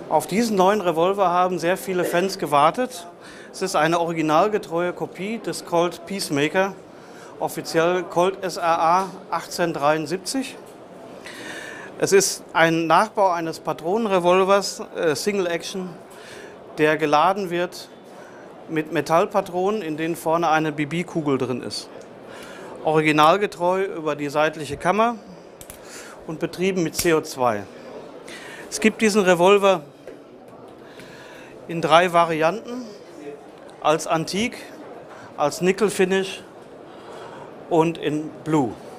Auf diesen neuen Revolver haben sehr viele Fans gewartet. Es ist eine originalgetreue Kopie des Colt Peacemaker, offiziell Colt SRA 1873. Es ist ein Nachbau eines Patronenrevolvers, Single Action, der geladen wird mit Metallpatronen, in denen vorne eine BB-Kugel drin ist. Originalgetreu über die seitliche Kammer und betrieben mit CO2. Es gibt diesen Revolver in 3 Varianten, als Antik, als Nickel-Finish und in Blue.